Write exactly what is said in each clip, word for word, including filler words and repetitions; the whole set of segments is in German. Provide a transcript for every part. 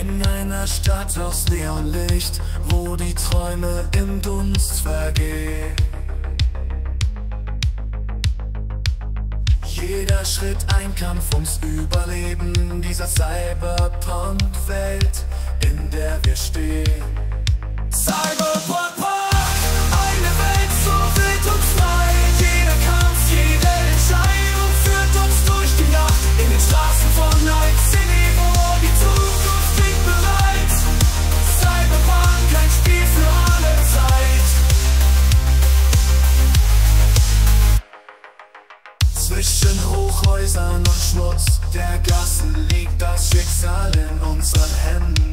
In einer Stadt aus Neonlicht, wo die Träume im Dunst vergehen. Jeder Schritt ein Kampf ums Überleben dieser Cyberpunk-Welt, in der wir stehen. Cyberpunk, eine Welt so wild und frei. Jeder Kampf, jede Entscheidung führt uns durch die Nacht. In den Straßen von Night City, wo die Zukunft liegt bereit. Cyberpunk, ein Spiel für alle Zeit. Zwischen Hochhäusern und Schmutz der Gassen liegt das Schicksal in unseren Händen.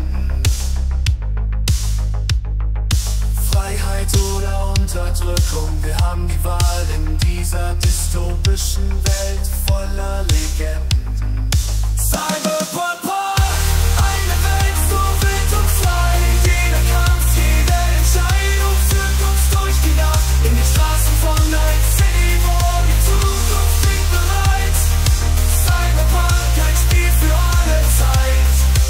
Freiheit oder Unterdrückung, wir haben die Wahl in dieser dystopischen Welt voller Legenden. Cyberpunk, eine Welt so wild und frei. Jeder Kampf, jede Entscheidung führt uns durch die Nacht. In die Straßen von Night City, wo die Zukunft liegt bereit. Cyberpunk, ein Spiel für alle Zeit.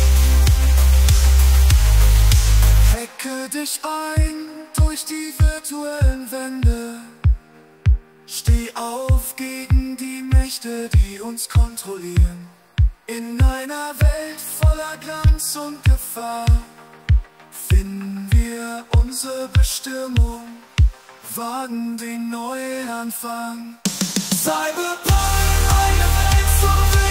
Hacke dich ein durch die virtuellen Wände. Steh auf gegen die Mächte, die uns kontrollieren. In einer Welt voller Glanz und Gefahr finden wir unsere Bestimmung, wagen den Neuanfang. Cyberpunk, eine Welt so wild